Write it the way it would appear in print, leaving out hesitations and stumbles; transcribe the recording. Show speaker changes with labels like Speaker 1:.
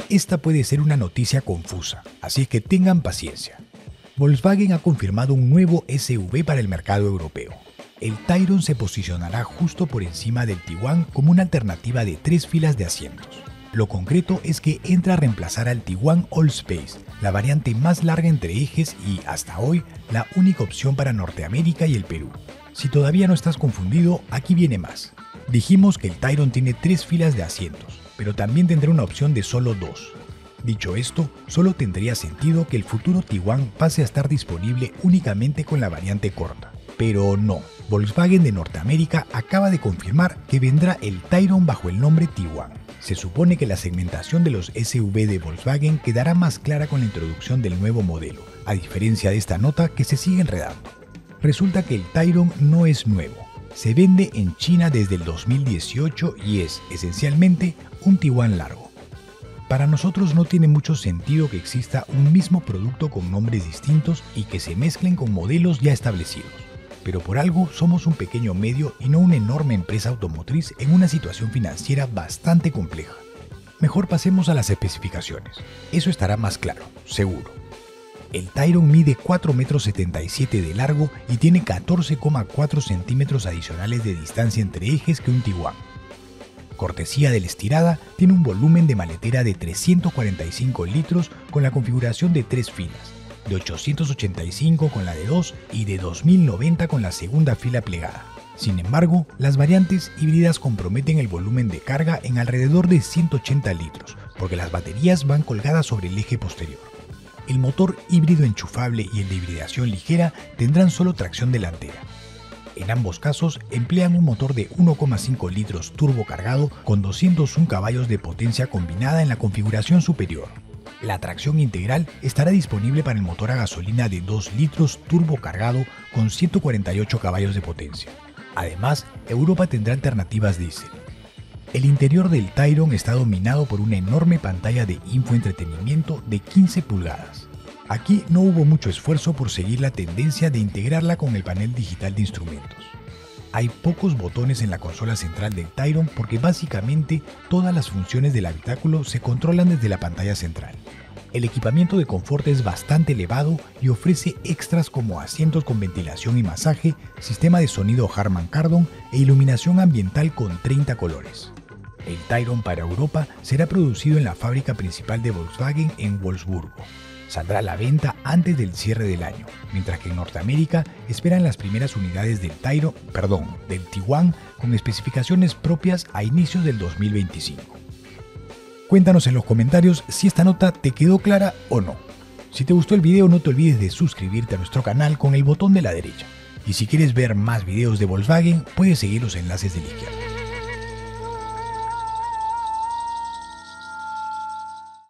Speaker 1: esta puede ser una noticia confusa, así que tengan paciencia. Volkswagen ha confirmado un nuevo SUV para el mercado europeo. El Tayron se posicionará justo por encima del Tiguan como una alternativa de 3 filas de asientos. Lo concreto es que entra a reemplazar al Tiguan Allspace, la variante más larga entre ejes y, hasta hoy, la única opción para Norteamérica y el Perú. Si todavía no estás confundido, aquí viene más. Dijimos que el Tayron tiene 3 filas de asientos, pero también tendrá una opción de solo 2. Dicho esto, solo tendría sentido que el futuro Tiguan pase a estar disponible únicamente con la variante corta. Pero no, Volkswagen de Norteamérica acaba de confirmar que vendrá el Tayron bajo el nombre Tiguan. Se supone que la segmentación de los SUV de Volkswagen quedará más clara con la introducción del nuevo modelo, a diferencia de esta nota que se sigue enredando. Resulta que el Tayron no es nuevo. Se vende en China desde el 2018 y es, esencialmente, un Tiguan largo. Para nosotros no tiene mucho sentido que exista un mismo producto con nombres distintos y que se mezclen con modelos ya establecidos. Pero por algo somos un pequeño medio y no una enorme empresa automotriz en una situación financiera bastante compleja. Mejor pasemos a las especificaciones. Eso estará más claro, seguro. El Tayron mide 4,77 m de largo y tiene 14,4 centímetros adicionales de distancia entre ejes que un Tiguan. Cortesía de la estirada, tiene un volumen de maletera de 345 litros con la configuración de 3 filas, de 885 con la de 2 y de 2090 con la segunda fila plegada. Sin embargo, las variantes híbridas comprometen el volumen de carga en alrededor de 180 litros, porque las baterías van colgadas sobre el eje posterior. El motor híbrido enchufable y el de hibridación ligera tendrán solo tracción delantera. En ambos casos emplean un motor de 1,5 litros turbo cargado con 201 caballos de potencia combinada en la configuración superior. La tracción integral estará disponible para el motor a gasolina de 2 litros turbo cargado con 148 caballos de potencia. Además, Europa tendrá alternativas diésel. El interior del Tayron está dominado por una enorme pantalla de infoentretenimiento de 15 pulgadas. Aquí no hubo mucho esfuerzo por seguir la tendencia de integrarla con el panel digital de instrumentos. Hay pocos botones en la consola central del Tayron porque básicamente todas las funciones del habitáculo se controlan desde la pantalla central. El equipamiento de confort es bastante elevado y ofrece extras como asientos con ventilación y masaje, sistema de sonido Harman Kardon e iluminación ambiental con 30 colores. El Tayron para Europa será producido en la fábrica principal de Volkswagen en Wolfsburgo. Saldrá a la venta antes del cierre del año, mientras que en Norteamérica esperan las primeras unidades del Tiguan con especificaciones propias a inicios del 2025. Cuéntanos en los comentarios si esta nota te quedó clara o no. Si te gustó el video, no te olvides de suscribirte a nuestro canal con el botón de la derecha. Y si quieres ver más videos de Volkswagen, puedes seguir los enlaces de la izquierda.